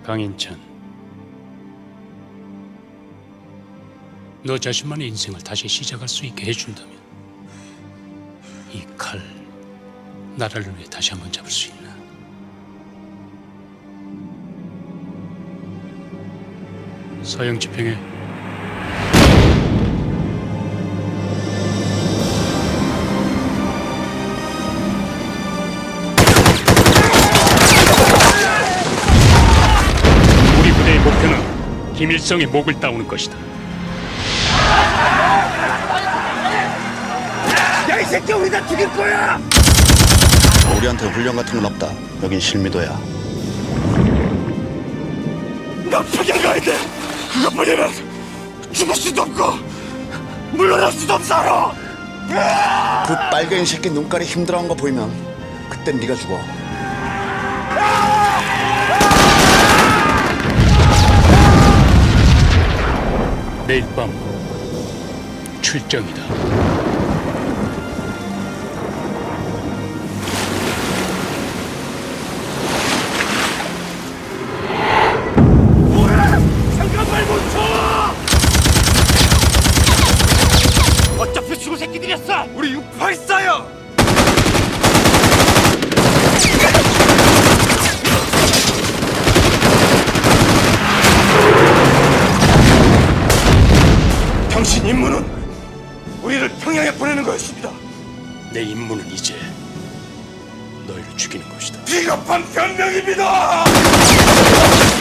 강인천, 너 자신만의 인생을 다시 시작할 수 있게 해준다면 이 칼, 나라를 위해 다시 한번 잡을 수 있나? 사형 집행해. 우리 부대의 목표는 김일성의 목을 따오는 것이다. 야, 이 새끼 우리 다 죽일 거야! 우리한테 훈련 같은 건 없다. 여긴 실미도야. 나 평양 가야 돼! 그것뿐이면 죽을 수도 없고 물러날 수도 없어! 그 빨갱이 새끼 눈깔이 힘들어한 거 보이면 그땐 네가 죽어. 내일 밤 출정이다. 잠깐만 멈춰! 어차피 죽을 새끼들이었어! 우리 684요! 당신 임무는 우리를 평양에 보내는 것입니다. 내 임무는 이제 너희를 죽이는 것이다. 비겁한 변명입니다!